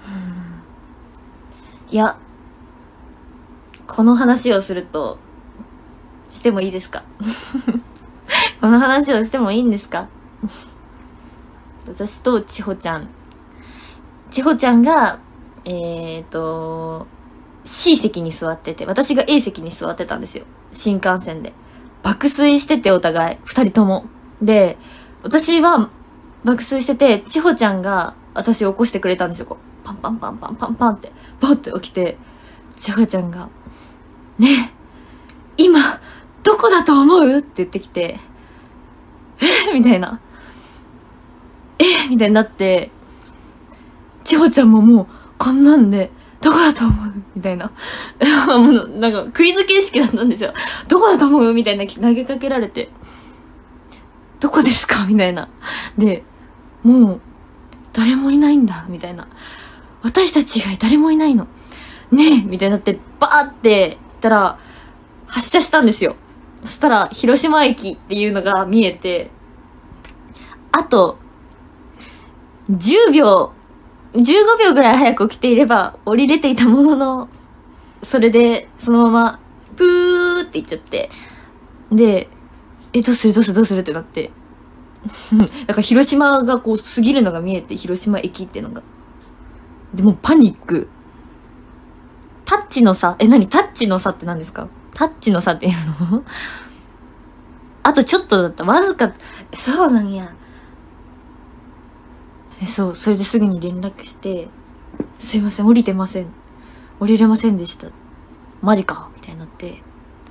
いや、この話をするとしてもいいですか？この話をしてもいいんですか？私と千穂ちゃんがC 席に座ってて、私が A 席に座ってたんですよ、新幹線で。爆睡してて、お互い二人ともで、私は爆睡してて、千穂ちゃんが私を起こしてくれたんですよ。こうパンパンパンパンパンパンってバッて起きて、千穂ちゃんが「ねえ、今どこだと思う？」って言ってきて「えみたいな「みたいになって、千穂ちゃんももうこんなんでどこだと思う？みたいなもうなんかクイズ形式だったんですよ。どこだと思う？みたいな投げかけられて、どこですか？みたいな。で、もう誰もいないんだみたいな。私たち以外誰もいないの。ねえみたいになってバーって言ったら発車したんですよ。そしたら広島駅っていうのが見えて、あと10秒15秒ぐらい早く起きていれば降りれていたものの、それでそのままプーって行っちゃって、でどうするってなって、だから広島がこう過ぎるのが見えて、広島駅っていうのが、でもうパニック。タッチの差、何タッチの差って何ですか？タッチの差っていうの？あとちょっとだった、わずか。そうなんや。そう、それですぐに連絡して、すいません、降りれませんでした。マジかみたいになって。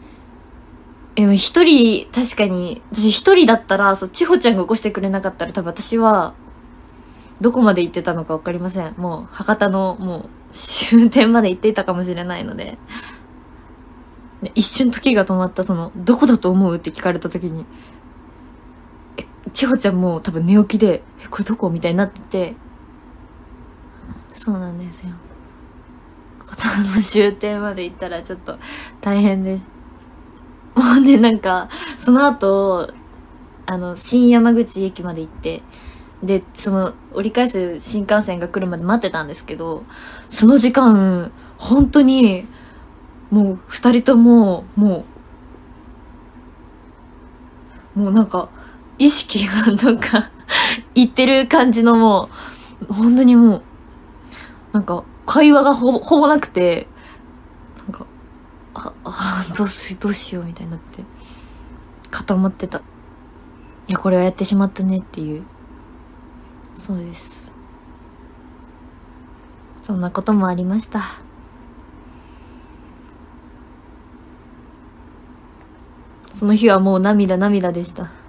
一人、確かに、私一人だったら、千穂ちゃんが起こしてくれなかったら、多分私は、どこまで行ってたのかわかりません。もう、博多の、もう、終点まで行っていたかもしれないので。で一瞬時が止まった、どこだと思うって聞かれた時に、千穂ちゃんも多分寝起きで、これどこみたいになってて、そうなんですよ。博多の終点まで行ったらちょっと大変です。もうね、なんか、その後、新山口駅まで行って、で、折り返す新幹線が来るまで待ってたんですけど、その時間、本当に、もう二人とも、もうなんか、意識がなんか、いってる感じのもう、本当にもう、なんか、会話がほぼなくて、なんか、どうしようみたいになって、固まってた。いや、これはやってしまったねっていう。そうです。そんなこともありました。その日はもう涙でした。